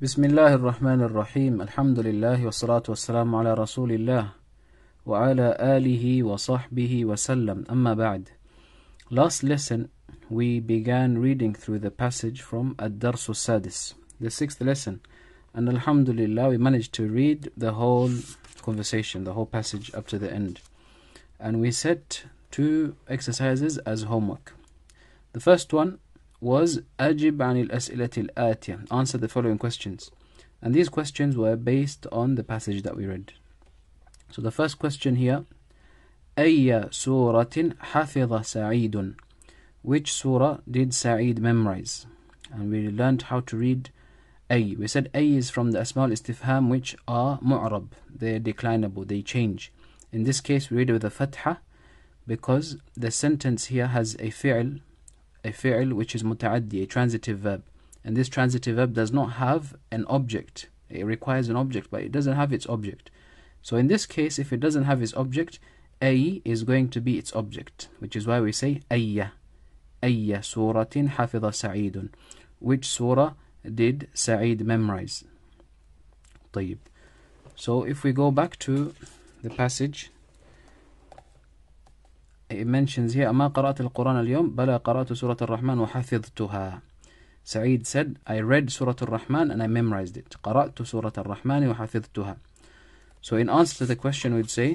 بسم الله الرحمن الرحيم الحمد لله والصلاة والسلام على رسول الله وعلى آله وصحبه وسلم أما بعد. Last lesson we began reading through the passage from الدرس السادس, the 6th lesson, and alhamdulillah we managed to read the whole conversation, the whole passage up to the end, and we set 2 exercises as homework. The first one was أجب عن الأسئلة الآتية, answer the following questions, and these questions were based on the passage that we read. So the first question here, أي سورة حفظ سعيد, which surah did Sa'id memorize? And we learned how to read أي. We said أي is from the Asma al-Istifham, which are mu'rab, they're declinable, they change. In this case we read it with a fatha because the sentence here has a fi'l which is muta'addi, a transitive verb, and this transitive verb does not have an object. It requires an object, but it doesn't have its object. So in this case, if it doesn't have its object, ay is going to be its object, which is why we say ayya suratin hafidha sa'idun, which surah did Sa'id memorize? طيب. So if we go back to the passage, it mentions here أما قرأت القرآن اليوم بلى قرأت سورة الرحمن وحفظتها. Sa'id said, I read Surah Al-Rahman and I memorized it. قرأت سورة الرحمن وحفظتها. So in answer to the question we'd say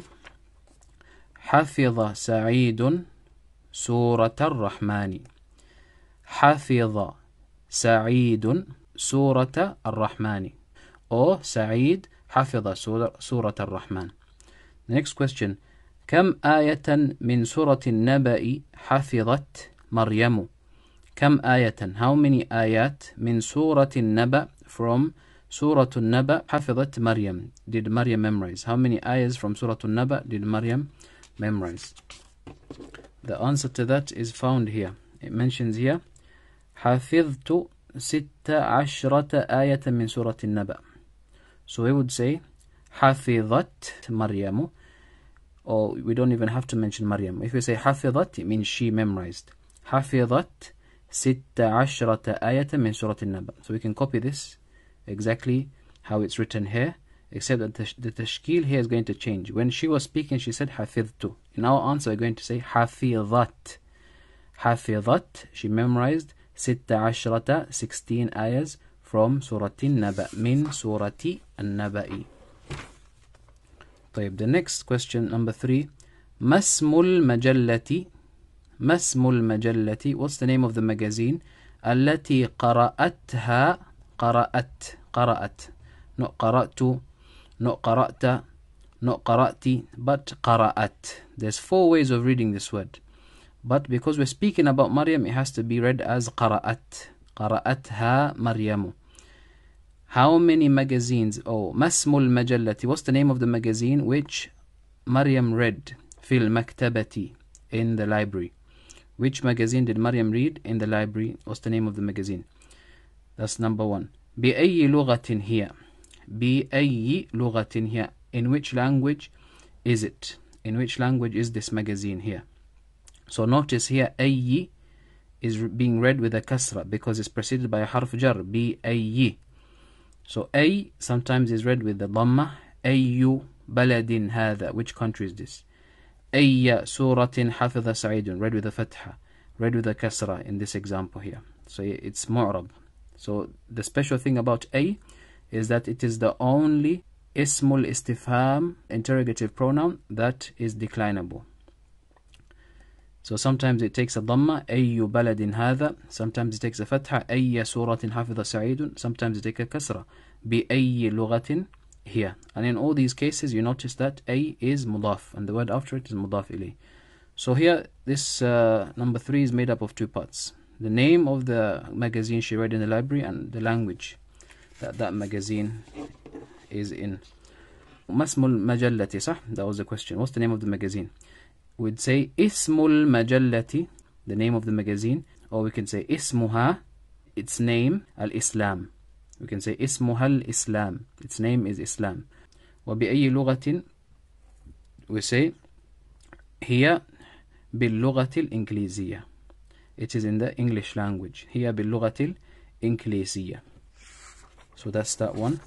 حفظ سعيد سورة الرحمن. حفظ سعيد سورة الرحمن, or سعيد حفظ سورة الرحمن. The next question, كم آية من سورة النبأ حفظت مريم? كم آية, how many آيات من سورة النبأ, from سورة النبأ حفظت مريم, did Maryam memorize? How many ayahs from سورة النبأ did Maryam memorize? The answer to that is found here. It mentions here حفظت 16 آية من سورة النبأ. So we would say حفظت مريم, or we don't even have to mention Maryam. If we say حفظت, it means she memorized. حفظت 16 آية من سورة النبأ. So we can copy this exactly how it's written here, except that the tashkil here is going to change. When she was speaking, she said حفظت. In our answer, we're going to say حفظت. حفظت, she memorized 16 ayahs from Surah An-Naba, min Surati An-Naba'i. طيب, the next question, number 3, ما اسم المجلة, ما اسم المجلة, what's the name of the magazine, التي قرأتها, قرأت, not قرأت, not قرأت, not قرأتي, but قرأت. There's 4 ways of reading this word, but because we're speaking about Maryam, it has to be read as قرأت, قرأتها مريم. How many magazines? Oh, Masmul Majallati. What's the name of the magazine which Maryam read? Fil Maktabati, in the library. Which magazine did Maryam read in the library? What's the name of the magazine? That's number 1. بأي لغة هي? بأي لغة هي? In which language is it? In which language is this magazine here? So notice here, أي is being read with a kasra because it's preceded by a harf jar. بأي. So A sometimes is read with the dhamma. أي بلد هذا, which country is this? أي سورة حفظ سعيد, read with a fatha, read with a kasra in this example here. So it's mu'rab. So the special thing about A is that it is the only ismul istifham, interrogative pronoun, that is declinable. So sometimes it takes a dhamma, أي بلد هذا, sometimes it takes a fatha, أي سورة حفظ سعيد, sometimes it takes a kasra, بأي لغة here. And in all these cases you notice that A is mudaf and the word after it is mudaf ilayh. So here this number 3 is made up of 2 parts. The name of the magazine she read in the library and the language that magazine is in. Masmul Majallati, صح? That was the question. What's the name of the magazine? We'd say Ismul Majallati, the name of the magazine, or we can say Ismuha, its name, Al-Islam. We can say Ismuha Al-Islam, its name is Islam. وبأي لغة, we say هي باللغة الإنجليزية. It is in the English language. هي باللغة الإنجليزية. So that's that one.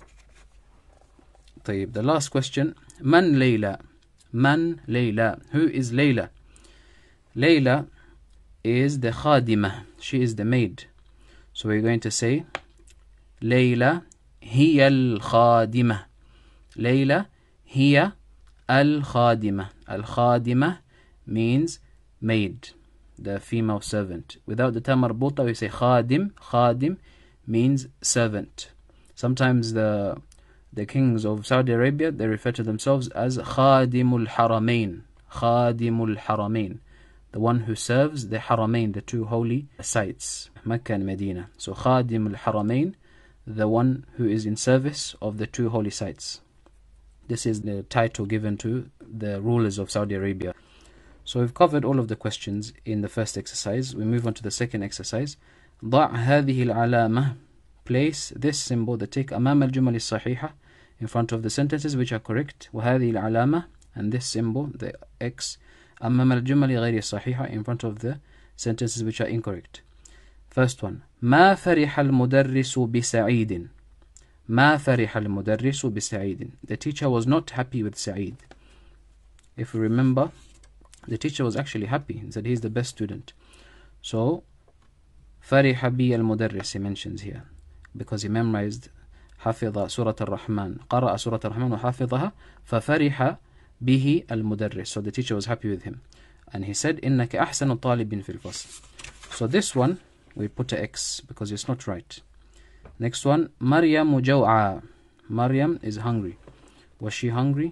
طيب, the last question. Man Layla. Man Layla. Who is Layla? Layla is the khadimah. She is the maid. So we're going to say Layla hiya al-khadimah. Layla hiya al-khadimah. Al-khadimah means maid, the female servant. Without the ta marbuta, we say khadim. Khadim means servant. Sometimes the kings of Saudi Arabia, they refer to themselves as khadimul haramain. Khadimul haramain, the one who serves the haramain, the two holy sites, Mecca and Medina. So khadimul haramain, the one who is in service of the two holy sites. This is the title given to the rulers of Saudi Arabia. So we've covered all of the questions in the first exercise. We move on to the second exercise. ضع هذه العلامة. Place this symbol, the tick, أمام الجمل الصحيحة, in front of the sentences which are correct. وهذه العلامة, and this symbol, the X, أمام الجمل غير الصحيحة, in front of the sentences which are incorrect. First one. ما فرح المدرس بسعيد. ما فرح المدرس بسعيد. The teacher was not happy with Sa'id. If you remember, the teacher was actually happy. He said he's the best student. So فرح بي المدرس, he mentions here, because he memorized حفظ سورة الرحمن, قرأ سورة الرحمن وحفظها ففرح به المدرس. So the teacher was happy with him. And he said إنك أحسن طالب في الفصل. So this one, we put a X because it's not right. Next one. مريم جوعى. Maryam is hungry. Was she hungry?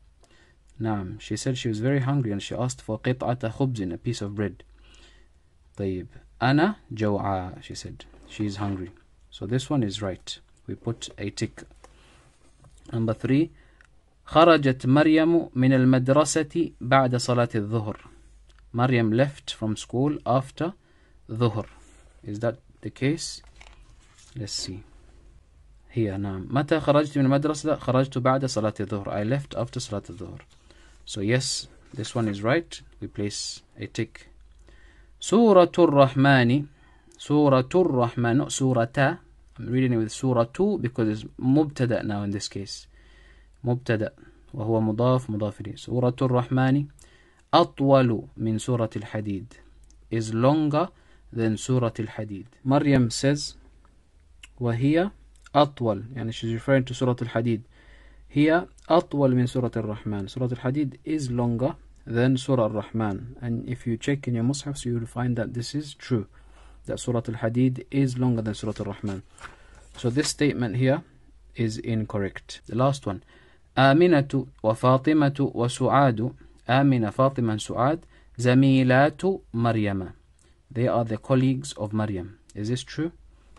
نعم. She said she was very hungry and she asked for قطعة خبز, a piece of bread. طيب. أنا جوعى, she said. She is hungry. So this one is right. We put a tick. Number 3. خرجت مريم من المدرسة بعد صلاة الظهر. Maryam left from school after Dhuhr. Is that the case? Let's see. Here, نعم. متى خرجت من المدرسة؟ خرجت بعد صلاة الظهر. I left after صلاة الظهر. So yes, this one is right. We place a tick. سورة الرحمن. سورة الرحمن, not سورة. I'm reading it with سورة because it's مبتدأ now in this case. مبتدأ وهو مضاف مضاف إليه. سورة الرحمن أطول من سورة الحديد, is longer than سورة الحديد. Maryam says وهي أطول, يعني she's referring to سورة الحديد. هي أطول من سورة الرحمن. سورة الحديد is longer than Surah Al-Rahman. And if you check in your Mus'haf, so you will find that this is true, that Surah Al-Hadid is longer than Surah Al-Rahman. So this statement here is incorrect. The last one. آمنة وفاطمة وسعاد. آمنة, Fatima and Su'ad. زميلات مريم. They are the colleagues of Maryam. Is this true?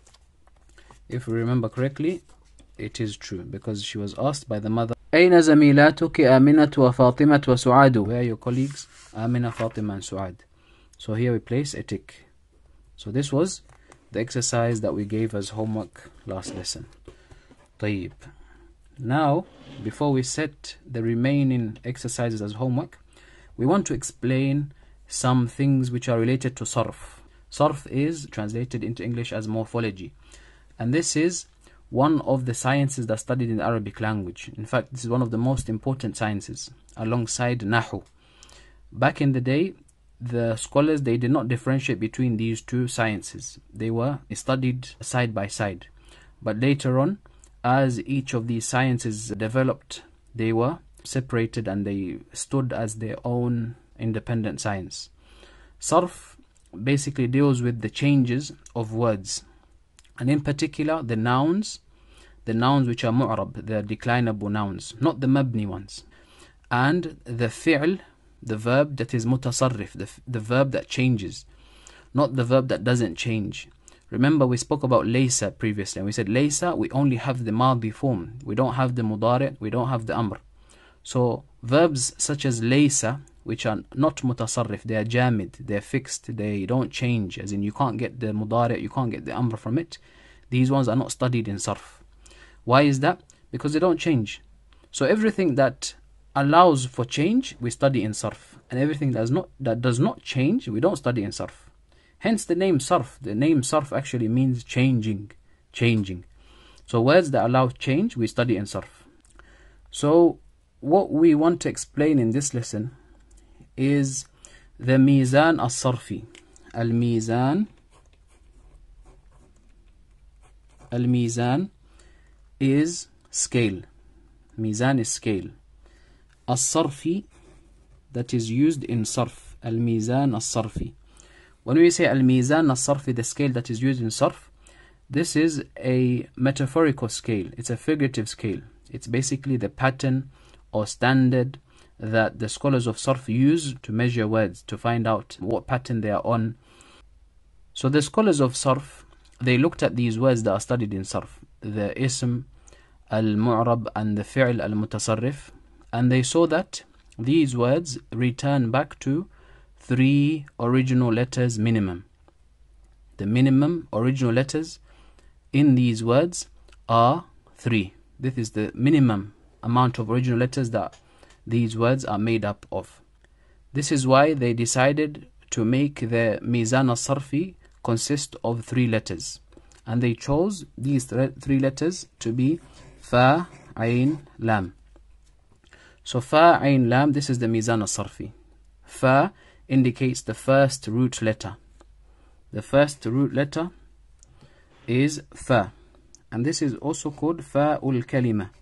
If we remember correctly, it is true, because she was asked by the mother, أين زميلاتك آمنة وفاطمة وسعاد? Where are your colleagues? Amina, Fatima and Su'ad. So here we place a tick. So this was the exercise that we gave as homework last lesson. طيب. Now, before we set the remaining exercises as homework, we want to explain some things which are related to sarf. Sarf is translated into English as morphology. And this is one of the sciences that's studied in the Arabic language. In fact, this is one of the most important sciences, alongside Nahu. Back in the day, the scholars, they did not differentiate between these two sciences. They were studied side by side. But later on, as each of these sciences developed, they were separated and they stood as their own independent science. Sarf basically deals with the changes of words, and in particular the nouns which are mu'rab, the declinable nouns, not the mabni ones, and the fi'l, the verb that is mutasarrif, the verb that changes, not the verb that doesn't change. Remember, we spoke about laysa previously, and we said laysa, we only have the madi form, we don't have the mudari', we don't have the amr. So verbs such as laysa, which are not mutasarrif, they are jamid, they are fixed, they don't change, as in you can't get the mudari', you can't get the amr from it. These ones are not studied in sarf. Why is that? Because they don't change. So everything that allows for change, we study in sarf, and everything that does not change, we don't study in sarf. Hence the name sarf. The name sarf actually means changing. So words that allow change, we study in sarf. So what we want to explain in this lesson is the mizan as-sarfi. Al-mizan is scale. Mizan is scale. As-sarfi, that is used in sarf. Al-mizan as-sarfi. When we say al-mizan as-sarfi, the scale that is used in sarf, this is a metaphorical scale. It's a figurative scale. It's basically the pattern or standard that the scholars of sarf use to measure words, to find out what pattern they are on. So the scholars of sarf, they looked at these words that are studied in sarf, the ism, al-mu'rab, and the fi'l al-mutasarrif, and they saw that these words return back to 3 original letters minimum. The minimum original letters in these words are 3. This is the minimum amount of original letters that these words are made up of. This is why they decided to make the mizan as-sarfi consist of 3 letters. And they chose these 3 letters to be fa, ayn, lam. So fa, ayn, lam, this is the mizan as-sarfi. Fa indicates the first root letter. The first root letter is fa. And this is also called fa'ul kalima.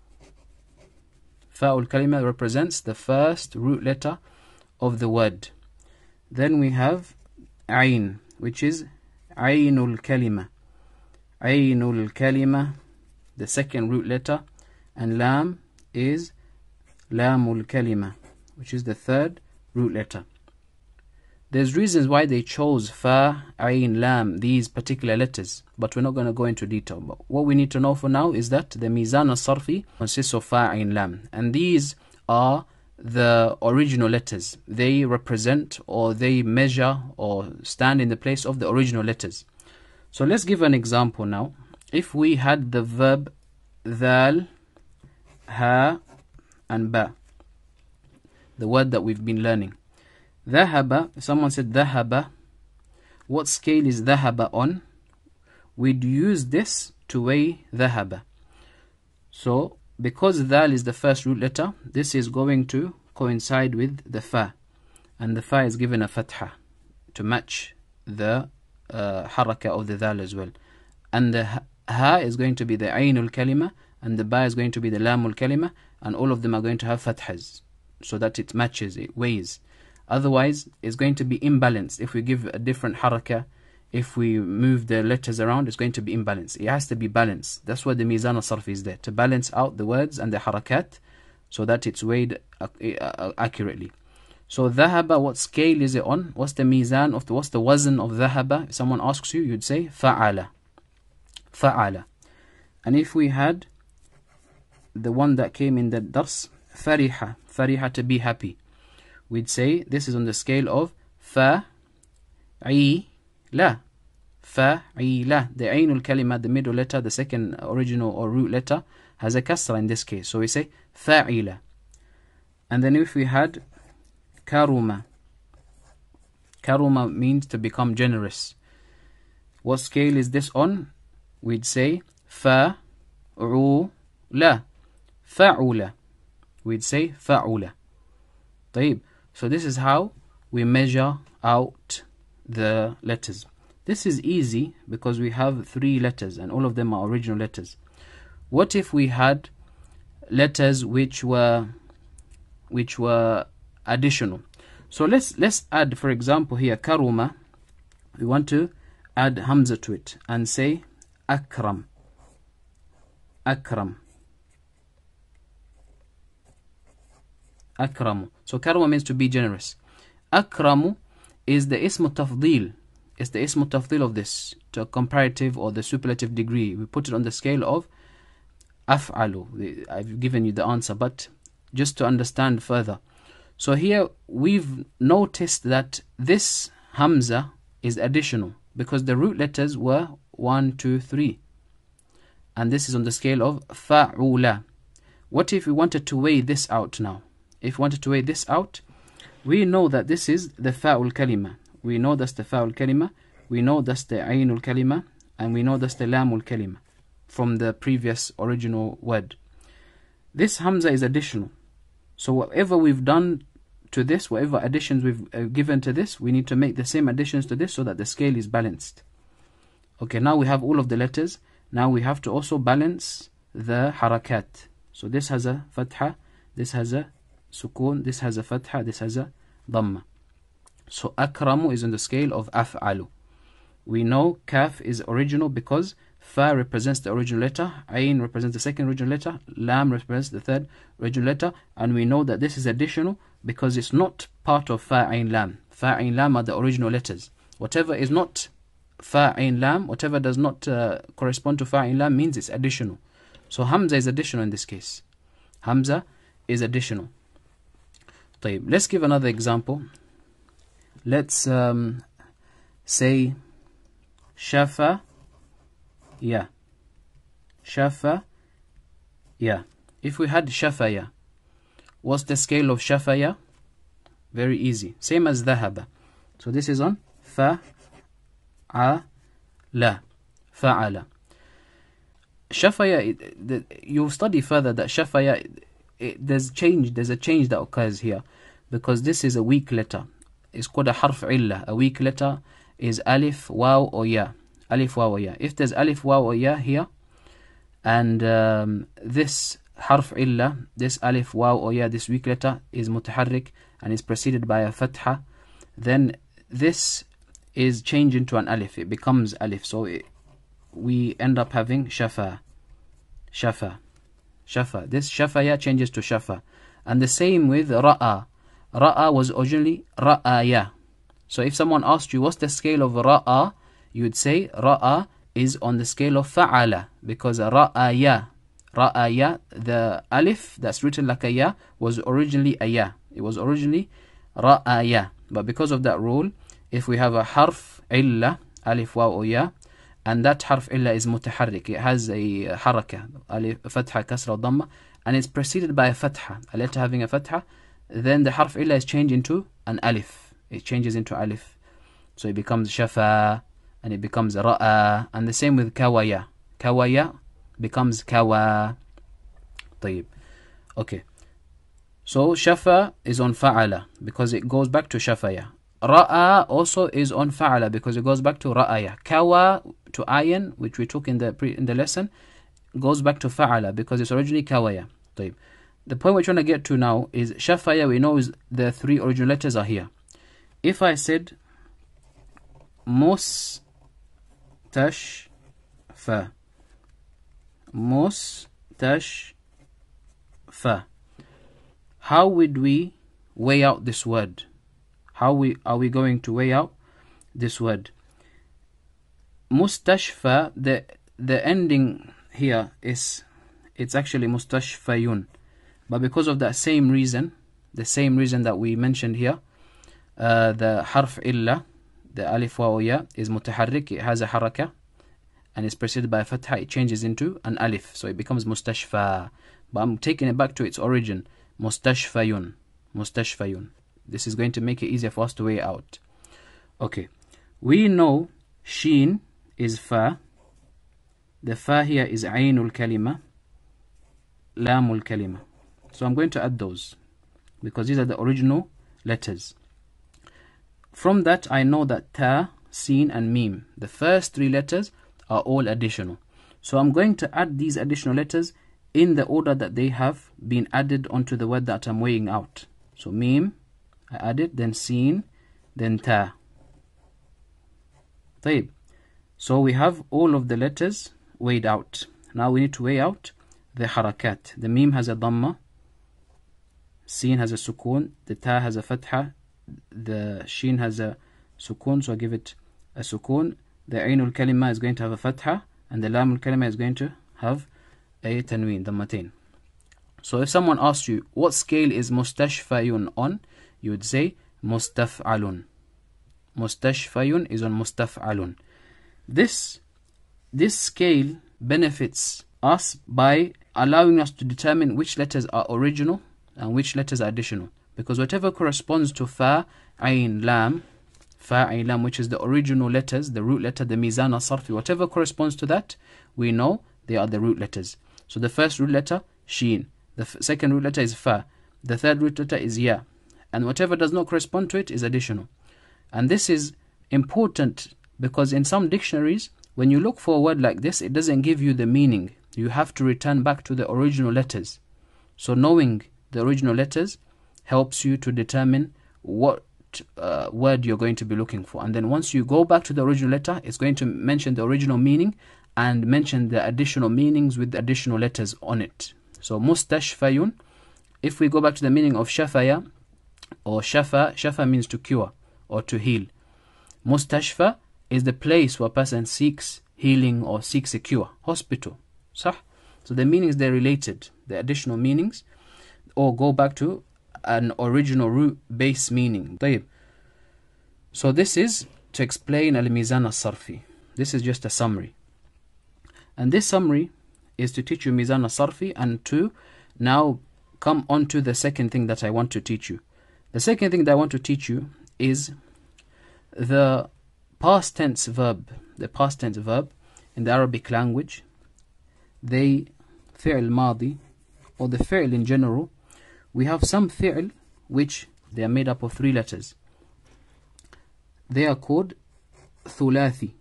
Fa'ul kalima represents the first root letter of the word. Then we have ayn, which is aynul kalima. Aynul kalima, the second root letter. And lam is lamul kalima, which is the third root letter. There's reasons why they chose fa, ayn, lam, these particular letters, but we're not going to go into detail. But what we need to know for now is that the mizan as-sarfi consists of fa, ayn, lam, and these are the original letters. They represent, or they measure, or stand in the place of the original letters. So let's give an example now. If we had the verb dhal, ha, and ba, the word that we've been learning. Dhahaba, if someone said dhahaba, what scale is dhahaba on? We'd use this to weigh dhahaba. So, because dhal is the first root letter, this is going to coincide with the fa. And the fa is given a fatha to match the haraka of the dhal as well. And the ha is going to be the aynul kalima, and the ba is going to be the lamul kalima, and all of them are going to have fathas, so that it matches, it weighs. Otherwise, it's going to be imbalanced. If we give a different haraka, if we move the letters around, it's going to be imbalanced. It has to be balanced. That's why the mizan as-sarfi is there, to balance out the words and the harakat, so that it's weighed accurately. So dhahaba, what scale is it on? What's the mizan of what's the wazn of dhahaba? If someone asks you, you'd say fa'ala. Fa'ala. And if we had the one that came in the dars, fariha, fariha, to be happy, we'd say this is on the scale of fa, la. Fa, la. The aynul kalima, the middle letter, the second original or root letter, has a kasra in this case. So we say fa'ila. And then if we had karuma, karuma means to become generous. What scale is this on? We'd say fa, la. Fa'ula. We'd say fa'ula. طيب. So this is how we measure out the letters. This is easy because we have 3 letters and all of them are original letters. What if we had letters which were additional? So let's add, for example, here karuma. We want to add hamza to it and say akram. Akram. Akramu. So karama means to be generous. Akramu is the ismu tafdil. It's the ismu tafdil of this, to a comparative or the superlative degree. We put it on the scale of af'alu. I've given you the answer, but just to understand further. So here we've noticed that this hamza is additional because the root letters were 1, 2, 3. And this is on the scale of fa'ula. What if we wanted to weigh this out now? If we wanted to weigh this out, we know that this is the fa'ul kalima. We know that's the fa'ul kalima. We know that's the aynul kalima. And we know that's the lamul kalima. from the previous original word. This Hamza is additional. So whatever we've done to this, whatever additions we've given to this, we need to make the same additions to this so that the scale is balanced. Okay, now we have all of the letters. Now we have to also balance the harakat. So this has a fatha, this has a sukun, this has a fatha, this has a dhamma. So akramu is on the scale of af'alu. We know kaf is original because fa represents the original letter, ayn represents the second original letter, lam represents the third original letter, and we know that this is additional because it's not part of fa, ayn, lam. Fa, ayn, lam are the original letters. Whatever is not fa, ayn, lam, whatever does not correspond to fa, ayn, lam means it's additional. So Hamza is additional in this case. Hamza is additional. طيب, let's give another example. Let's say shafa ya. Shafa ya. If we had shafaya, what's the scale of shafaya? Very easy. Same as dhahaba. So this is on fa'ala. Fa'ala. Shafaya, you'll study further that shafaya, there's a change that occurs here because this is a weak letter. It's called a harf illa. A weak letter is alif, waw, or ya. Alif, waw, or ya. If there's alif, waw, or ya here, and this harf illa, this alif, waw, or ya, this weak letter is mutaharrik and is preceded by a fatha, then this is changed into an alif. It becomes alif. So we end up having shafa. Shafa. Shafa. This shafaya changes to shafa. And the same with ra'a. Ra'a was originally ra'aya. So if someone asked you what's the scale of ra'a, you would say ra'a is on the scale of fa'ala, because ra'aya, the alif that's written like a ya was originally a ya. It was originally ra'aya. But because of that rule, if we have a harf illa, alif, waw, or ya, and that harf illa is mutaharrik, it has a haraka, alif, fatha, kasra, dhamma, and it's preceded by a fatha, a letter having a fatha, then the harf illa is changed into an alif. It changes into alif. So it becomes shafa, and it becomes ra'a, and the same with kawaya. Kawaya becomes kawa. طيب. Okay. So shafa is on fa'ala because it goes back to shafaya. Ra'a also is on fa'ala because it goes back to ra'aya. Kawa to ayan, which we took in the lesson, goes back to fa'ala because it's originally kawaya. طيب. The point we're trying to get to now is shafaya. We know is the three original letters are here. If I said mustashfa, mustashfa, how would we weigh out this word? How are we going to weigh out this word? Mustashfa, the ending here it's actually mustashfayun. But because of that same reason, the same reason that we mentioned here, the harf illa, the alif, waw, ya, is mutaharrik. It has a haraka and is preceded by a fatha. It changes into an alif, so it becomes mustashfa. But I'm taking it back to its origin, mustashfayun. Mustashfayun. This is going to make it easier for us to weigh out. Okay, we know sheen is fa. The fa here is aynul kalima, lamul kalima. So I'm going to add those because these are the original letters. From that, I know that ta, sin, and mim, the first three letters, are all additional. So I'm going to add these additional letters in the order that they have been added onto the word that I'm weighing out. So mim, I add it, then sin, then ta. طيب. So we have all of the letters weighed out. Now we need to weigh out the harakat. The mim has a dhamma, sin has a sukun, the ta has a fatha, the shin has a sukun, so I give it a sukun. The ainul kalima is going to have a fatha, and the lamul kalima is going to have a tanween, dhammatain. So if someone asks you what scale is mustashfayun on, you would say mustaf'alun. Mustashfayun is on mustaf'alun. This scale benefits us by allowing us to determine which letters are original and which letters are additional. Because whatever corresponds to fa, ayn, lam, which is the original letters, the root letter, the mizan, sarfi, whatever corresponds to that, we know they are the root letters. So the first root letter, sheen. The second root letter is fa. The third root letter is ya. And whatever does not correspond to it is additional. And this is important because in some dictionaries, when you look for a word like this, it doesn't give you the meaning. You have to return back to the original letters. So knowing the original letters helps you to determine what word you're going to be looking for. And then once you go back to the original letter, it's going to mention the original meaning and mention the additional meanings with additional letters on it. So mustashfayun, if we go back to the meaning of shafaya or shafa means to cure or to heal. Mustashfa is the place where a person seeks healing or seeks a cure. Hospital. Sah? So the meanings, they're related. The additional meanings or go back to an original root base meaning. طيب. So this is to explain al-mizan al-sarfi. This is just a summary. And this summary is to teach you mizan al-sarfi and to now come on to the second thing that I want to teach you. The second thing that I want to teach you is the past tense verb. The past tense verb in the Arabic language, they fi'l madi or the fi'l in general, we have some fi'l which they are made up of 3 letters. They are called thulathi.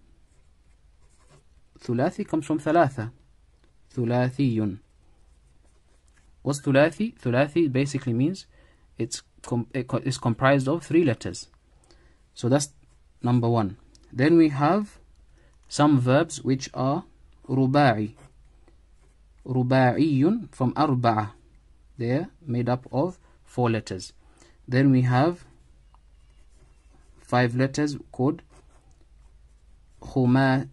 Thulathi comes from thalatha. Thulathiyun. What's thulathi? Thulathi basically means it's comprised of 3 letters. So that's number 1. Then we have some verbs which are ruba'i. Ruba'iyun from arba'a. They're made up of 4 letters. Then we have 5 letters called khumasiyun.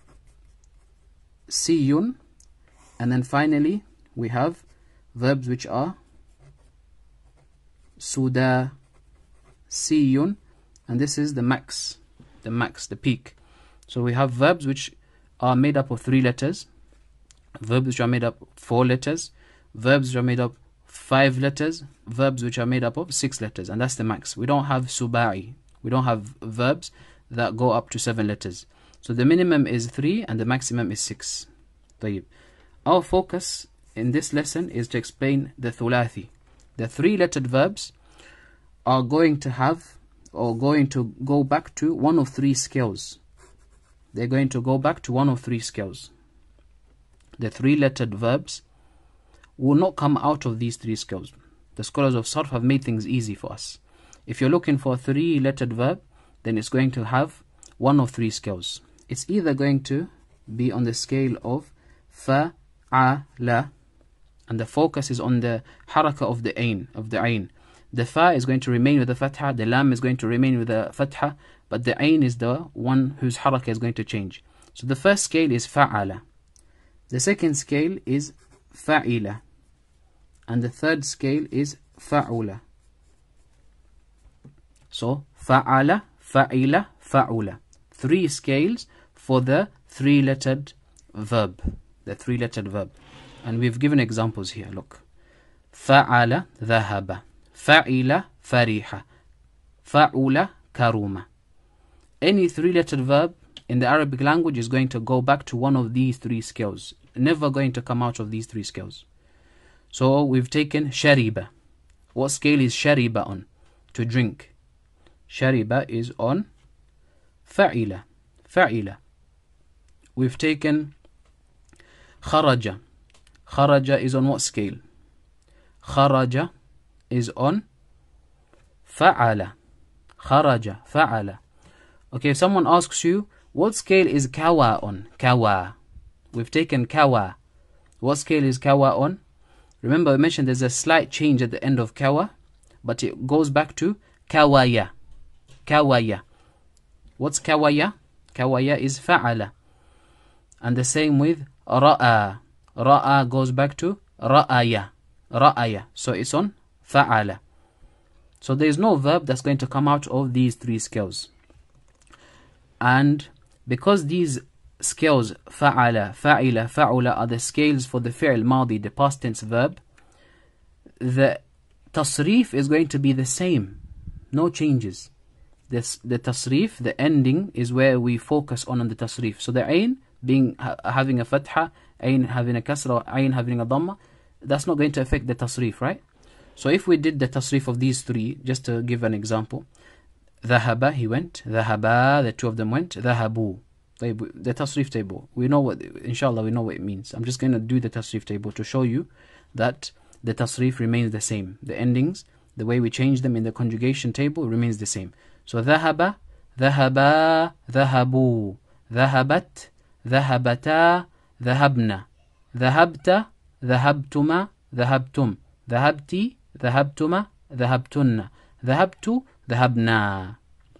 And then finally we have verbs which are sudasiyun. And this is the max, the peak. So we have verbs which are made up of 3 letters, verbs which are made up of 4 letters, verbs which are made up 5 letters, verbs which are made up of 6 letters, and that's the max. We don't have suba'i. We don't have verbs that go up to 7 letters. So the minimum is 3 and the maximum is 6. طيب. Our focus in this lesson is to explain the thulathi. The 3-lettered verbs are going to have or going to go back to one of 3 scales. They're going to go back to one of 3 scales. The 3-lettered verbs will not come out of these 3 scales. The scholars of Sarf have made things easy for us. If you're looking for a 3-lettered verb, then it's going to have one of 3 scales. It's either going to be on the scale of fa'ala, and the focus is on the haraka of the ain, The fa is going to remain with the fatha, the lam is going to remain with the fatha, but the ain is the one whose haraka is going to change. So the first scale is fa'ala. The second scale is fa'ila. And the third scale is fa'ula. So fa'ala, fa'ila, fa'ula. 3 scales for the 3-lettered verb. The 3-lettered verb. And we've given examples here. Look. Fa'ala, dhahaba. Fa'ila, fariha. Fa'ula, karuma. Any 3-lettered verb in the Arabic language is going to go back to one of these 3 scales. Never going to come out of these 3 scales. So we've taken shariba. What scale is shariba on? To drink. Shariba is on fa'ila. Fa'ila. We've taken kharaja. Kharaja is on what scale? Kharaja is on fa'ala. Kharaja, fa'ala. Okay, if someone asks you, what scale is kawa on? Kawa. We've taken kawa. What scale is kawa on? Remember I mentioned there's a slight change at the end of kawa, but it goes back to kawaya. Kawaya. What's kawaya? Kawaya is fa'ala. And the same with ra'a. Ra'a goes back to ra'aya. Ra'aya. So it's on fa'ala. So there is no verb that's going to come out of these 3 scales. And because these scales fa'ala, fa'ila, fa'ula are the scales for the fi'l madi, the past tense verb, the tasrif is going to be the same. No changes. The tasrif, the ending, is where we focus on the tasrif. So the ain being having a fatha, ayn having a kasra, ayn having a dhamma, that's not going to affect the tasrif, right? So if we did the tasrif of these three, just to give an example, ذهب, he went, ذهبا, the two of them went, ذهبوا. The tasrif table, we know what, inshallah, we know what it means. I'm just going to do the tasrif table to show you that the tasrif remains the same. The endings, the way we change them in the conjugation table remains the same. So ذهب, ذهبا, ذهبوا, ذهبت, ذهبتا, ذهبنا, ذهبت, ذهبتما, ذهبتم, ذهبتي, ذهبتما, ذهبتن، ذهبت، ذهبنا.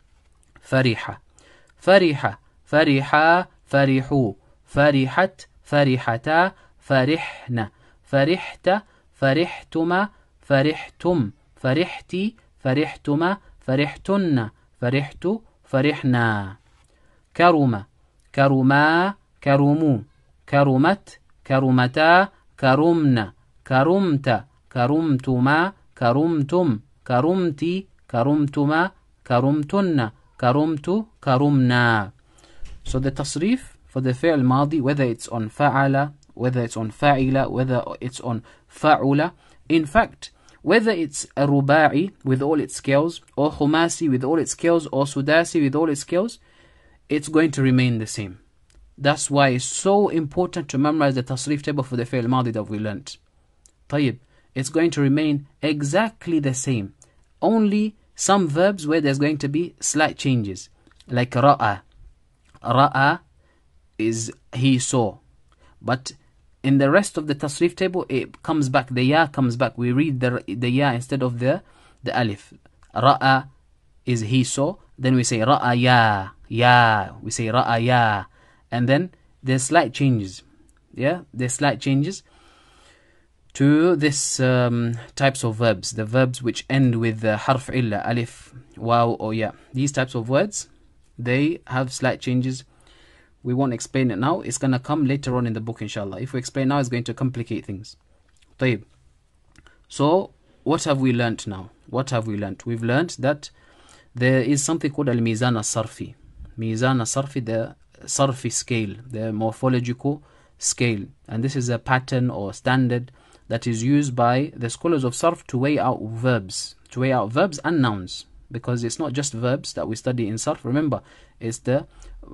فرح، فرح، فرحا، فرحوا، فرحت، فرحتا، فرحنا، فرحت، فرحتما، فرحتم، فرحتي، فرحتما، فرحتن، فرحت، فرحنا. كرم، كرما، كرموا، كرمت، كرمتا، كرمنا، كرمت، كرمتما، كرمتم، كرمتي، كرمتما، كرمتن، كرمت، كرمنا. So the tasrif for the fi'l madi, whether it's on fa'ala, whether it's on fa'ila, whether it's on fa'ula, in fact, whether it's a ruba'i with all its scales, or khumasi with all its scales, or sudasi with all its scales, it's going to remain the same. That's why it's so important to memorize the tasrif table for the fi'l madi that we learnt. طيب, it's going to remain exactly the same. Only some verbs where there's going to be slight changes. Like ra'a. Ra'a is he saw. But in the rest of the tasrif table, it comes back. The ya comes back. We read the ya instead of the alif. Ra'a is he saw. Then we say ra'a ya. Ya. We say ra'a ya. And then there's slight changes. Yeah, there's slight changes to this types of verbs. The verbs which end with the harf illa, alif, waw, or ya. These types of words, they have slight changes. We won't explain it now. It's going to come later on in the book, inshallah. If we explain now, it's going to complicate things. طيب. So, what have we learnt now? What have we learnt? We've learnt that there is something called al-mizan al-sarfi. Mizan al-sarfi, the sarfi scale, the morphological scale. And this is a pattern or standard that is used by the scholars of sarf to weigh out verbs. To weigh out verbs and nouns. Because it's not just verbs that we study in sarf. Remember, it's the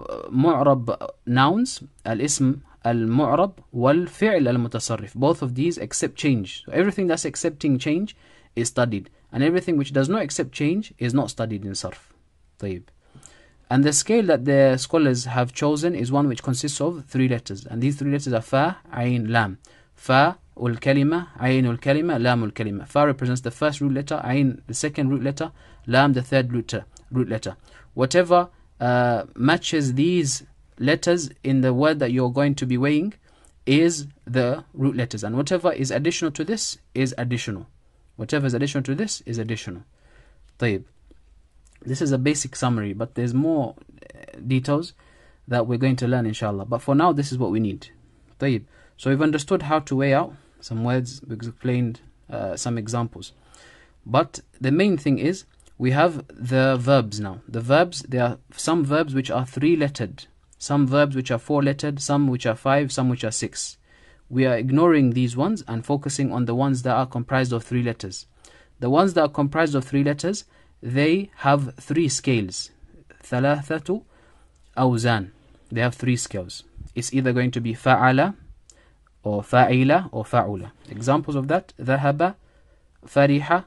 mu'rab nouns, al-ism al-mu'rab, wal-fi'l al-mutasarrif. Both of these accept change. So everything that's accepting change is studied. And everything which does not accept change is not studied in sarf. طيب. And the scale that the scholars have chosen is one which consists of 3 letters. And these 3 letters are fa, ayn, lam. Fa ul-kalima, ayn ul-kalima, lam ul-kalima. Fa represents the first root letter, ayn the second root letter, lam the third root letter. Whatever matches these letters in the word that you're going to be weighing is the root letters. And whatever is additional to this is additional. Whatever is additional to this is additional. طيب. This is a basic summary, but there's more details that we're going to learn, inshallah. But for now, this is what we need. طيب. So we've understood how to weigh out some words. We've explained some examples. But the main thing is, we have the verbs now. The verbs, there are some verbs which are 3-lettered, some verbs which are 4-lettered, some which are 5, some which are 6. We are ignoring these ones and focusing on the ones that are comprised of 3 letters. The ones that are comprised of 3 letters, they have 3 scales. ثلاثة أوزان. They have 3 scales. It's either going to be فعل, or فعل, or فعل. Examples of that: ذهب, فرح,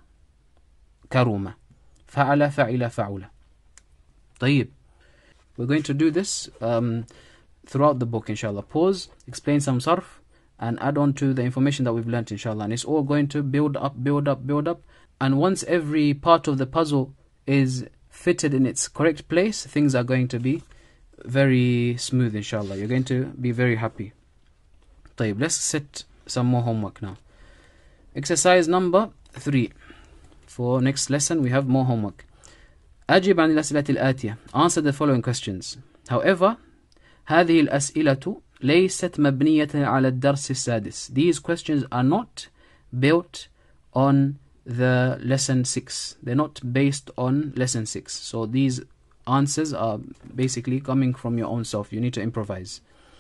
كرم. فعل, فعل, فعل. طيب. We're going to do this throughout the book, inshallah. Pause, explain some sarf, and add on to the information that we've learnt, inshallah. And it's all going to build up, build up, build up. And once every part of the puzzle is fitted in its correct place, things are going to be very smooth, inshallah. You're going to be very happy. طيب, let's set some more homework now. Exercise number 3. For next lesson, we have more homework. أجب عن الأسئلة الآتية. Answer the following questions. However, هذه الأسئلة ليست مبنية على الدرس السادس. These questions are not built on the lesson 6. They're not based on lesson 6. So these answers are basically coming from your own self. You need to improvise.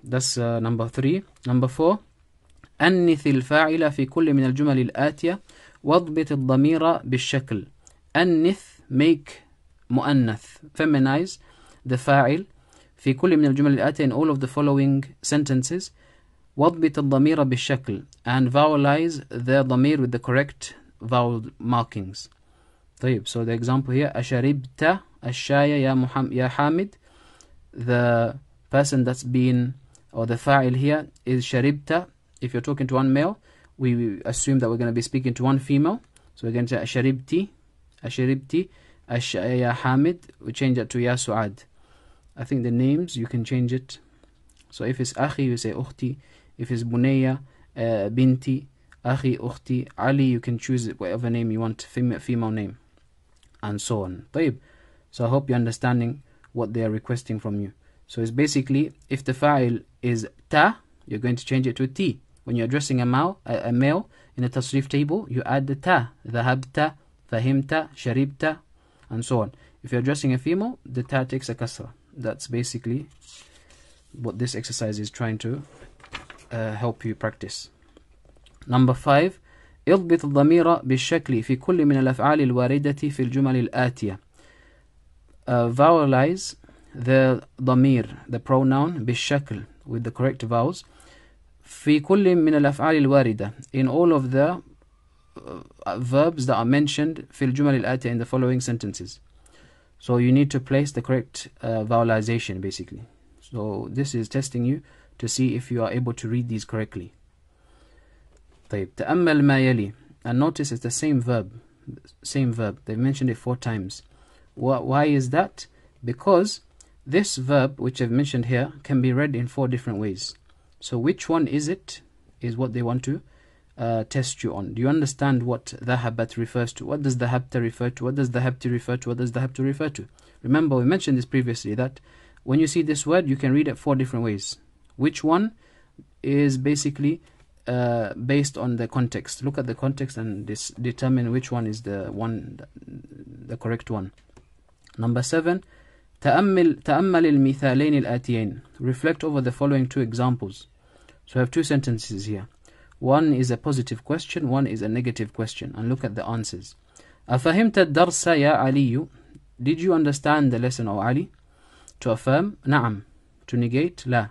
That's number 3. Number 4. أنث الفاعل في كل من الجمل الآتية واضبط الضمير بالشكل. أنث, make مؤنث, feminize the فاعل في كل من الجمل الآتية in all of the following sentences. واضبط الضمير بالشكل, and vowelize the ضمير with the correct vowel markings. طيب, so the example here, أشربت الشاي يا حامد. The person that's been, or the fa'il here is شربت. If you're talking to one male, we assume that we're going to be speaking to one female. So we're going to say أشربتي, أشربتي الشاي يا حامد. We change that to يا سعاد. I think the names, you can change it. So if it's أخي, you say أختي. If it's بنية, بنتي, أخي, أختي, Ali, you can choose whatever name you want, female name, and so on. طيب. So I hope you're understanding what they are requesting from you. So it's basically, if the fa'il is ta, you're going to change it to ti. When you're addressing a male in a tasrif table, you add the ta. ذهبت, فهمت, شربت, and so on. If you're addressing a female, the ta takes a kasra. That's basically what this exercise is trying to help you practice. Number 5. اضبط الضمير بالشكل في كل من الأفعال الواردة في الجمل الآتية. Vowelize the ضمير, the pronoun بالشكل, with the correct vowels. في كل من الأفعال الواردة, in all of the verbs that are mentioned في الجمل الآتية, in the following sentences. So you need to place the correct vowelization basically. So this is testing you to see if you are able to read these correctly. طيب, تأمل ما يلي, and notice it's the same verb. They've mentioned it 4 times. Why is that? Because this verb which I've mentioned here can be read in 4 different ways. So which one is it, is what they want to test you on. Do you understand what ذهبت refers to? What does ذهبت refer to? What does ذهبت refer to? What does ذهبت refer to? Remember, we mentioned this previously, that when you see this word, you can read it 4 different ways. Which one is basically based on the context. Look at the context and determine which one is the correct one. Number 7. تأمل المثالين الآتيين. Reflect over the following 2 examples. So I have 2 sentences here. One is a positive question, one is a negative question, and look at the answers. أفهمت الدرس يا علي? Did you understand the lesson, O Ali? To affirm, نعم. To negate, لا.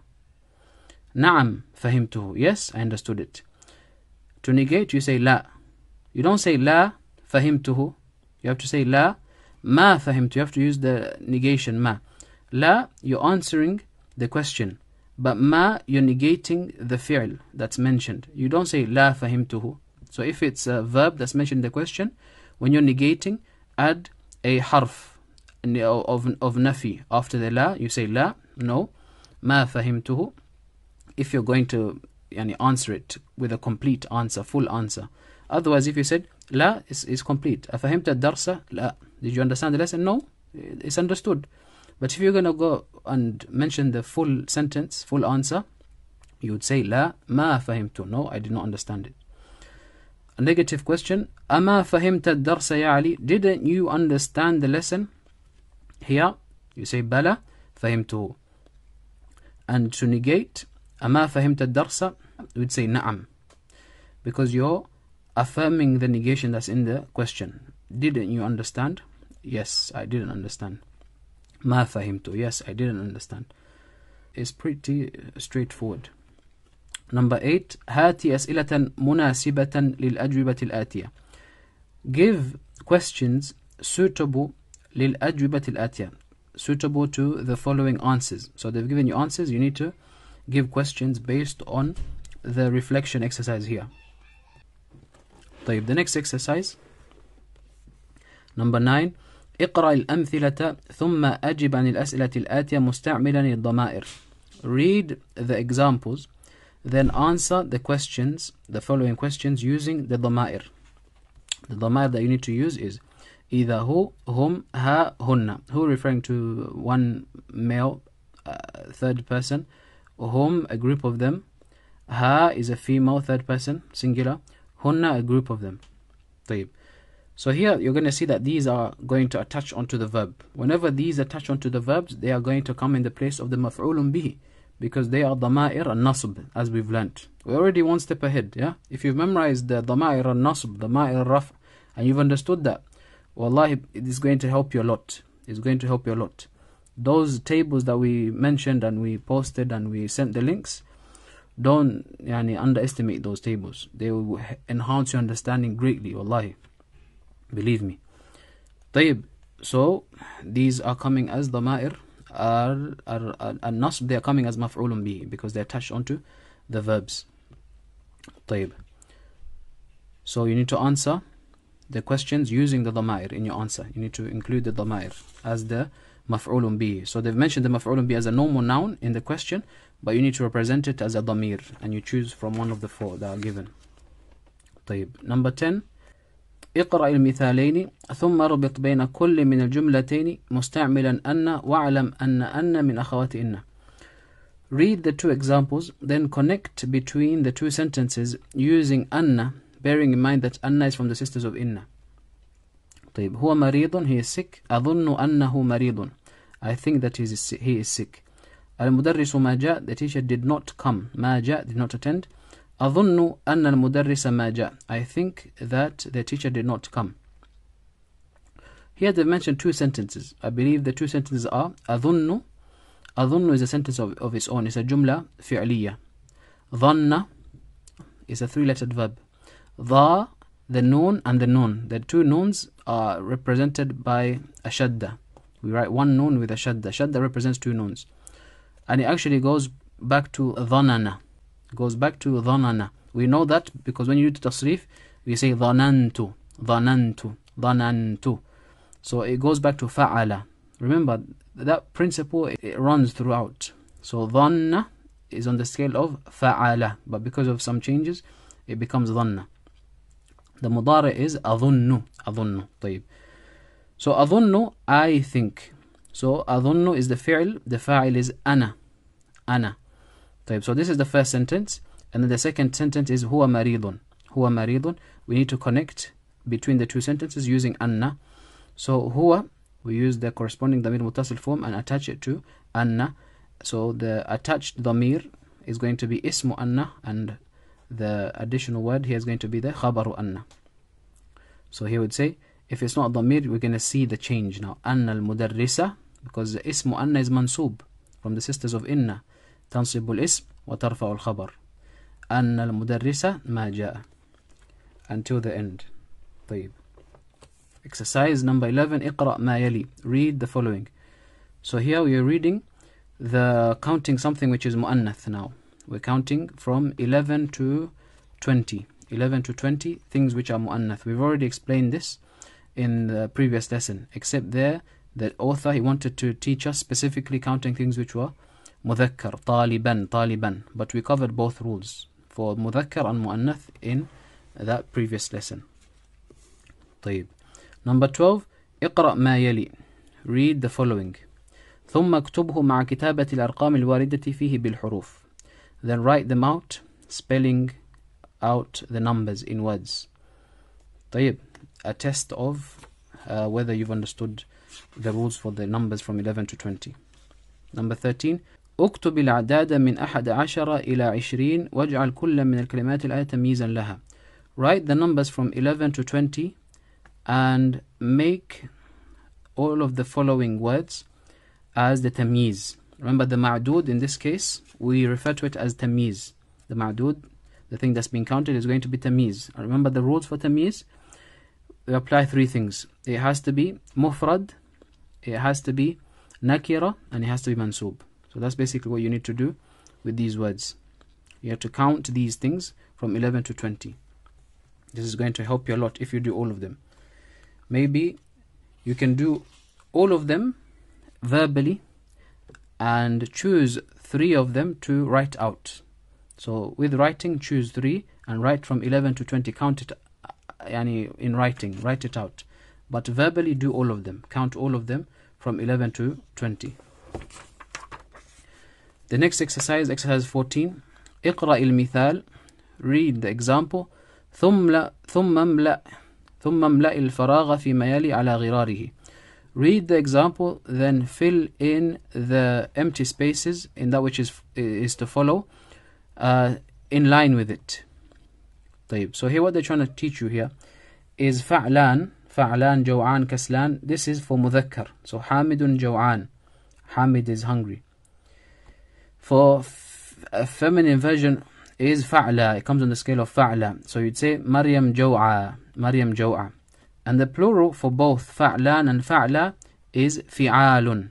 نعم فهمته. Yes, I understood it. To negate, you say لا. You don't say لا فهمته. You have to say لا ما فهمته. You have to use the negation ما. لا, you're answering the question. But ما, you're negating the fi'l that's mentioned. You don't say لا فهمته. So if it's a verb that's mentioned in the question, when you're negating, add a harf of nafi after the la. You say la, no, ما فهمته. If you're going to answer it with a complete answer, full answer. Otherwise, if you said la, is complete. أفهمت الدرس? لا. Did you understand the lesson? No, it's understood. But if you're going to go and mention the full sentence, full answer, you would say لا ما فهمت. No, I did not understand it. A negative question. أما فهمت الدرس يا علي? Didn't you understand the lesson? Here, you say بلى فهمته. And to negate, أما فهمت الدرس, you would say نعم. Because you're affirming the negation that's in the question. Didn't you understand? Yes, I didn't understand. ما فهمته. Yes, I didn't understand. It's pretty straightforward. Number 8. هاتي أسئلة مناسبة للأجوبة الآتية. Give questions suitable للأجوبة الآتية. Suitable to the following answers. So they've given you answers. You need to give questions based on the reflection exercise here. طيب, the next exercise. Number 9. اقرأ الأمثلة ثم أجب عن الأسئلة الآتية مستعملا الضمائر. Read the examples, then answer the questions, the following questions, using the ضمائر. The ضمائر that you need to use is either who, whom, ha, hunna. Who referring to one male, third person. Whom, a group of them. Ha is a female, third person, singular. Hunna, a group of them. طيب. So here you're going to see that these are going to attach onto the verb. Whenever these attach onto the verbs, they are going to come in the place of the maf'ulun bihi, because they are dama'ir al-nasb, as we've learnt. We're already one step ahead, yeah? If you've memorized the dama'ir al-nasb, dama'ir al-raf, and you've understood that, wallahi, it is going to help you a lot. It's going to help you a lot. Those tables that we mentioned and we posted and we sent the links, don't underestimate those tables. They will enhance your understanding greatly, wallahi. Believe me. طيب, so these are coming as dama'ir al-nasb. They are coming as maf'ulun bihi because they are attached onto the verbs. طيب. So you need to answer the questions using the dama'ir in your answer. You need to include the dama'ir as the maf'ulun bihi. So they've mentioned the maf'ulun bihi as a normal noun in the question, but you need to represent it as a damir, and you choose from one of the four that are given. طيب. Number 10. اقرأ المثالين ثم ربط بين كل من الجملتين مستعملا أن واعلم أن من أخوات إن. Read the two examples, then connect between the two sentences using أن, bearing in mind that أن is from the sisters of إن. طيب. هو مريض, he is sick. أظن أنه مريض, I think that he is sick. المدرس ما جاء, the teacher did not come. ما جاء, did not attend. أظن أن المدرس ما جاء, I think that the teacher did not come. Here they've mentioned two sentences. I believe the two sentences are أظن. أظن is a sentence of its own. It's a جملة فعلية. ظن is a three-lettered verb. ظا, the noon, and the noon. The two noons are represented by a shadda. We write one noon with a shadda. Shadda represents two noons. And it actually goes back to ظننا. Goes back to ظننا. We know that because when you do tasrif, we say ظننت, ظننت, ظننت. So it goes back to فعل. Remember, that principle, it runs throughout. So ظن is on the scale of فعل, but because of some changes, it becomes ظن. The mudari is أظن, أظن. طيب. So أظن, I think. So أظن is the fi'l, the fa'il is أنا, أنا. طيب. So this is the first sentence, and then the second sentence is هو مريض, هو مريض. We need to connect between the two sentences using أن. So هو, we use the corresponding ضمير متصل form and attach it to أن. So the attached ضمير is going to be اسم أن, and the additional word here is going to be the خبر أن. So he would say, if it's not ضمير, we're going to see the change now. أن المدرسة, because the اسم أن is mansub from the sisters of إن. تنصب الاسم وترفع الخبر. أن المدرسة ما جاء, until the end. طيب. Exercise number 11. اقرأ ما يلي. Read the following. So here we are reading the counting something which is mu'annath now. We're counting from 11 to 20. 11 to 20 things which are mu'annath. We've already explained this in the previous lesson, except there the author, he wanted to teach us specifically counting things which were مذكر, طالبا, طالبا. But we covered both rules for مذكر and mu'annath in that previous lesson. طيب. Number 12. اقرأ ما يلي. Read the following. ثم اكتبه مع كتابة الأرقام الواردة فيه بالحروف. Then write them out, spelling out the numbers in words. طيب. A test of whether you've understood the rules for the numbers from 11 to 20. Number 13. اكتب الأعداد من 11 إلى 20 واجعل كل من الكلمات الآتية تمييزا لها. Write the numbers from 11 to 20 and make all of the following words as the tamyiz. Remember, the ma'dud in this case, we refer to it as tamyiz. The ma'dud, the thing that's being counted, is going to be tamyiz. Remember the rules for tamyiz? We apply three things. It has to be mufrad, it has to be nakira, and it has to be mansub. So that's basically what you need to do with these words. You have to count these things from 11 to 20. This is going to help you a lot if you do all of them. Maybe you can do all of them verbally and choose 3 of them to write out. So with writing, choose 3 and write from 11 to 20. Count it in writing, write it out. But verbally, do all of them. Count all of them from 11 to 20. The next exercise, exercise 14. اقرأ المثال. Read the example. ثم املأ الفراغ فيما يلي على غراره. Read the example, then fill in the empty spaces in that which is to follow in line with it. طيب. So here what they're trying to teach you here is فعلان جوعان كسلان. This is for مذكر. So حامد جوعان. Hamid is hungry. For a feminine version is فعلة. It comes on the scale of فعلة. So you'd say مريم جوعة. And the plural for both فعلان and فعلة is فعال.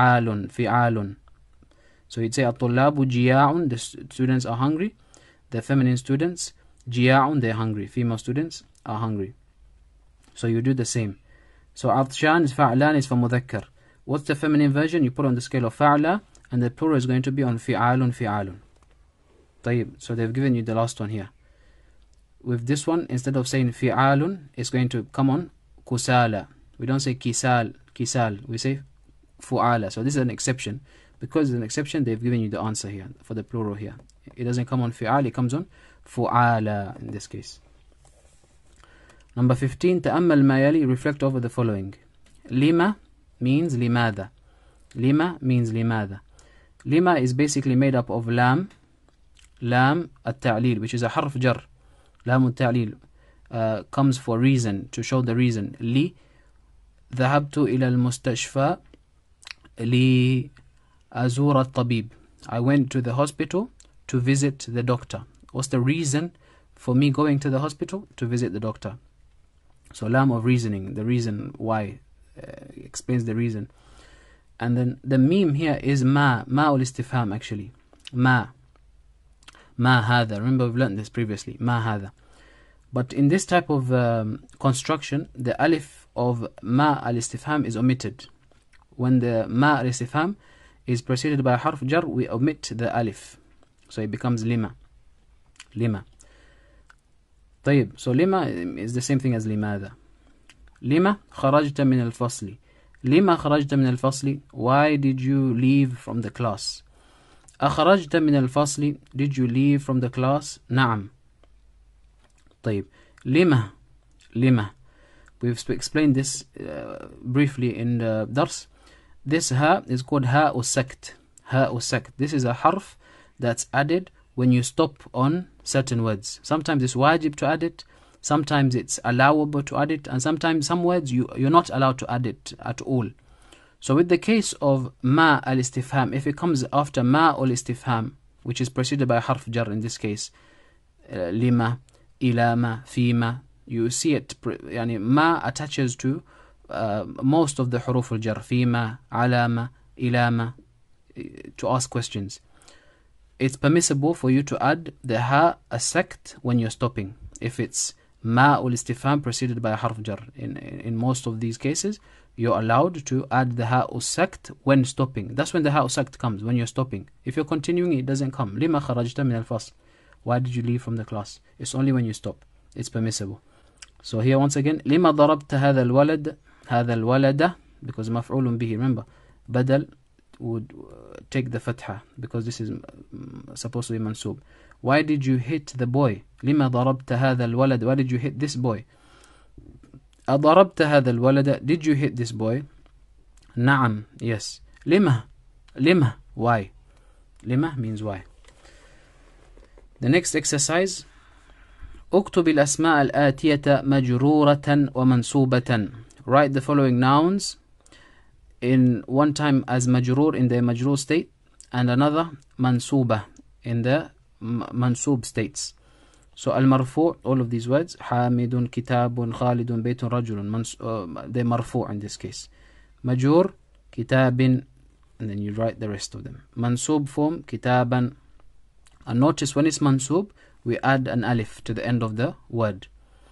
So you'd say الطلاب جياع. The students are hungry. The feminine students جياع, they're hungry. Female students are hungry. So you do the same. So عطشان is فعلان is for مذكر. What's the feminine version? You put on the scale of فعلة, and the plural is going to be on فعال. طيب. So they've given you the last one here. With this one, instead of saying فعال, it's going to come on كسالى. We don't say كسال. We say فعالة. So this is an exception. Because it's an exception, they've given you the answer here for the plural here. It doesn't come on فعال, it comes on فعالة in this case. Number 15, تأمل ما يلي, reflect over the following. لما means لماذا. لما is basically made up of لام التعليل, which is a حرف جر. لام التعليل comes for reason, to show the reason. لي ذهبت إلى المستشفى لأزور الطبيب. I went to the hospital to visit the doctor. What's the reason for me going to the hospital? To visit the doctor. So lam of reasoning, the reason why, explains the reason. And then the meme here is ma ul istifham actually. Ma hadha. Remember we've learned this previously. Ma hadha. But in this type of construction, the alif of ma al istifham is omitted. When the ma al istifham is preceded by a harf jar, we omit the alif. So it becomes lima. طيب. So lima is the same thing as لماذا. لما خرجت من الفصل. لما خرجت من الفصل. Why did you leave from the class. أخرجت من الفصل. Did you leave from the class. نعم. طيب. لما. We've explained this briefly in the dars. This ha is called ha sakt. This is a harf that's added when you stop on certain words. Sometimes it's wajib to add it, sometimes it's allowable to add it, and sometimes some words you're not allowed to add it at all. So with the case of ma al-istifham, if it comes after ma al-istifham, which is preceded by harf jar in this case, lima, ilama, fima, you see it, yani ma attaches to most of the huruf al-jar, fima, alama, ilama, to ask questions. It's permissible for you to add the ha as-sakt when you're stopping. If it's ma ul istifham preceded by a harf jar, in most of these cases, you're allowed to add the ha as-sakt when stopping. That's when the ha as-sakt comes, when you're stopping. If you're continuing, it doesn't come. Lima kharajta min al-fasl. Why did you leave from the class? It's only when you stop. It's permissible. So here once again, lima darabta hadha al-walada, because maf'ulun bihi. Remember, badal would take the fatha because this is supposed to be mansub. Why did you hit the boy? لما ضربت هذا الولد. Why did you hit this boy? أضربت هذا الولد. Did you hit this boy? نعم. Yes. لما. Why? لما means why. The next exercise. اكتب الأسماء الآتية مجرورة ومنصوبة. Write the following nouns in one time as majroor in the majroor state, and another mansuba in the mansub states. So al-marfu', all of these words, hamidun, kitabun, khalidun, baytun, rajulun, they're marfu' in this case. Majur, kitabin, and then you write the rest of them. Mansub form, kitaban. And notice when it's mansub, we add an alif to the end of the word.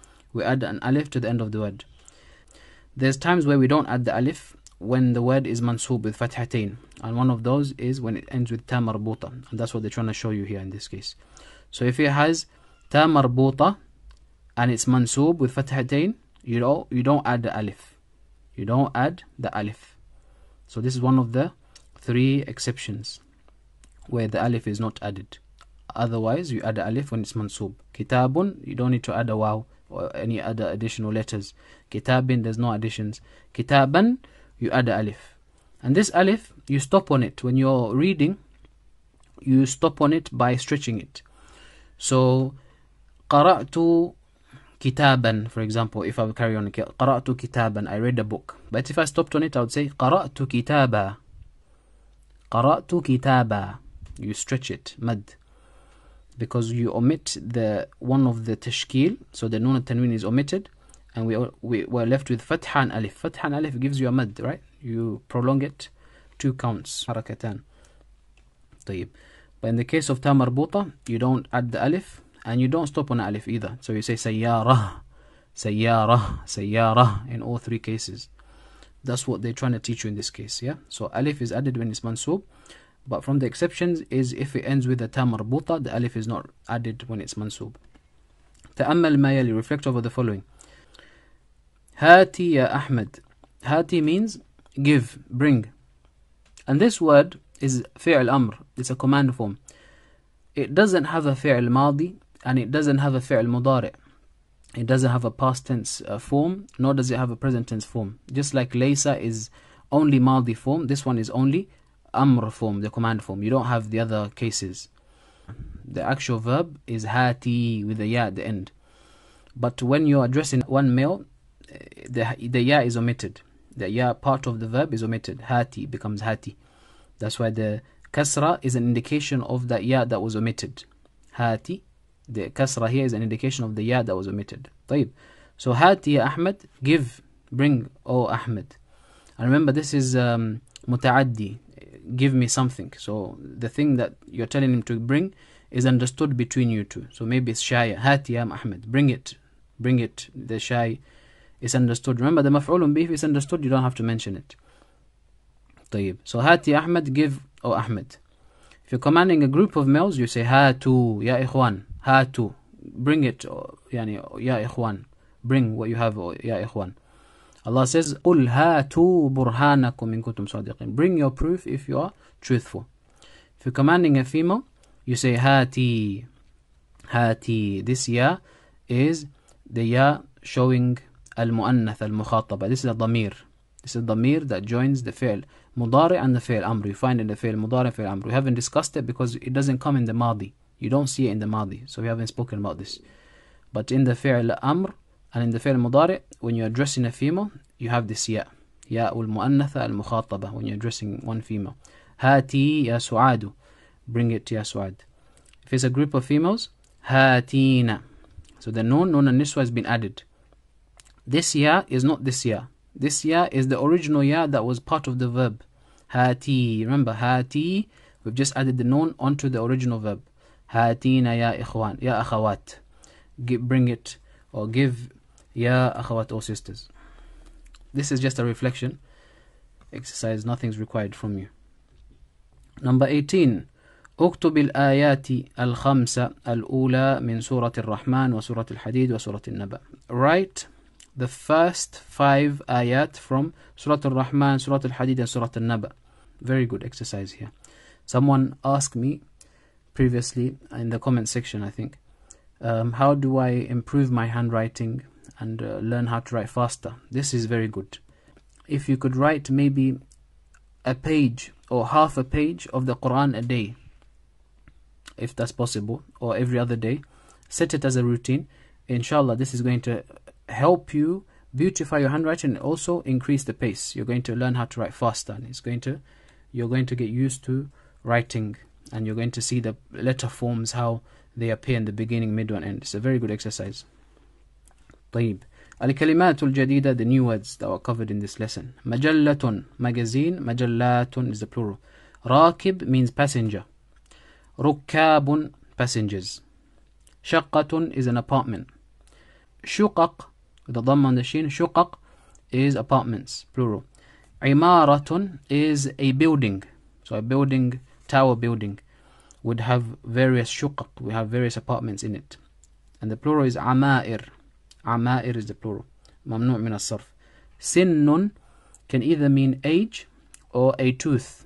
There's times where we don't add the alif, when the word is mansub with fathatain, and one of those is when it ends with ta marbuta, and that's what they're trying to show you here in this case. So if it has ta marbuta and it's mansub with fathatain, you don't add the alif. So this is one of the 3 exceptions where the alif is not added. Otherwise, you add the alif when it's mansub. Kitabun, you don't need to add a waw or any other additional letters. Kitabin, there's no additions. Kitaban, you add a alif. And this alif, you stop on it. When you're reading, you stop on it by stretching it. So, قرأت كتابا, for example, if I would carry on, قرأت كتابا, I read a book. But if I stopped on it, I would say قرأت كتابا. قرأت كتابا. You stretch it, mad. Because you omit the one of the tashkil, so the nun al-tanween is omitted, and we're left with fatha and alif. Fatha and alif gives you a mad, right? You prolong it 2 counts, harakatan. طيب. But in the case of ta marbuta, you don't add the alif, and you don't stop on the alif either. So you say sayyara, sayyara, sayyara in all 3 cases. That's what they're trying to teach you in this case, yeah? So alif is added when it's mansub, but from the exceptions is if it ends with a ta marbuta, the alif is not added when it's mansub. تأمل ما يلي, reflect over the following. هاتي يا أحمد. Hati means give, bring. And this word is fi'l amr. It's a command form. It doesn't have a fi'l madi, and it doesn't have a fi'l mudari'. It doesn't have a past tense form, nor does it have a present tense form. Just like laysa is only madi form, this one is only amr form, the command form. You don't have the other cases. The actual verb is hati with the ya at the end. But when you're addressing one male, the ya is omitted. The ya part of the verb is omitted. Hati becomes hati. That's why the kasra is an indication of the ya that was omitted. Hati, the kasra here is an indication of the ya that was omitted. طيب. So hati ya Ahmed, give, bring, O Ahmed. And remember, this is muta'addi, give me something. So the thing that you're telling him to bring is understood between you two. So maybe it's shaya, hati ya Ahmed, bring it, the shay is understood. Remember, the maf'ulun bih is understood, you don't have to mention it. طيب. So hati ya Ahmed, give, O Ahmed. If you're commanding a group of males, you say hatu ya ikhwan, hatu, bring it, yani ya ikhwan, bring what you have, ya ikhwan. Allah says, قُلْ هَاتُوا بُرْهَانَكُمْ إِن كُنتُمْ صَادِقِينَ. Bring your proof if you are truthful. If you're commanding a female, you say hati, hati. This ya is the ya showing al-mu'annath, al-mukhataba. This is a damir. This is a damir that joins the fi'l mudari and the fi'l amr. You find in the fi'l mudari, fi'l amr. We haven't discussed it because it doesn't come in the madi. You don't see it in the madi, so we haven't spoken about this. But in the fi'l amr and in the fi'l mudari, when you're addressing a female, you have this ya. Ya al-mu'annatha al-mukhataba, when you're addressing one female. Hati ya su'adu. Bring it ya su'ad. If it's a group of females, hatina. So the nun al-niswa has been added. This ya is not this ya. This ya is the original ya that was part of the verb. Hati. Remember, hati, we've just added the nun onto the original verb. Hatina ya ikhwan, ya akhawat. Bring it, or give, ya akhawat, or sisters. This is just a reflection exercise, nothing's required from you. Number 18. اكتب الآيات الخمسة الأولى من سورة الرحمن وسورة الحديد وسورة النبأ. Write the first 5 ayat from Surah Al-Rahman, Surah Al-Hadid, and Surah Al-Naba. Very good exercise here. Someone asked me previously in the comment section, I think, how do I improve my handwriting and learn how to write faster? This is very good. If you could write maybe a page or half a page of the Quran a day, if that's possible, or every other day, set it as a routine. Inshallah, this is going to help you beautify your handwriting and also increase the pace. You're going to learn how to write faster, and you're going to get used to writing, and you're going to see the letter forms, how they appear in the beginning, middle, and end. It's a very good exercise. طيب. الكلمات الجديدة, the new words that were covered in this lesson. مجلة, magazine. مجلات is the plural. راكب means passenger. ركاب, passengers. شقة is an apartment. شقق, with a dhamma on the shin, شقق is apartments, plural. عمارة is a building. So a building, tower building, would have various شقق. We have various apartments in it. And the plural is عمائر. عمائر is the plural. ممنوع من الصرف. سن can either mean age or a tooth.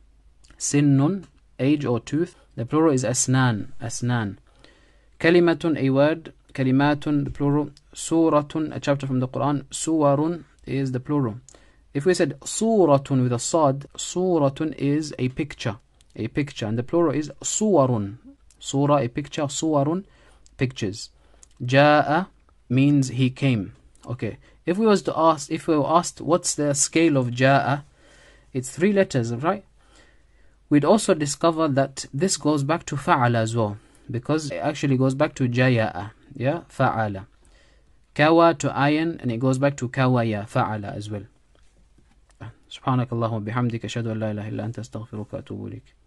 سن, age or tooth. The plural is أسنان. أسنان. كلمة, a word. كلمات, the plural. سورة, a chapter from the Quran. سور is the plural. If we said suratun with a sad, suratun is a picture, and the plural is suwarun. Surah, a picture, suwarun, pictures. Ja'a means he came. Okay, if we were asked what's the scale of ja'a, it's 3 letters, right? We'd also discover that this goes back to fa'ala as well, because it actually goes back to jaya'a, yeah, fa'ala. Kawa to ayan, and it goes back to kawaya, fa'ala as well. سبحانك اللهم وبحمدك أشهد أن لا إله إلا أنت أستغفرك وأتوب إليك.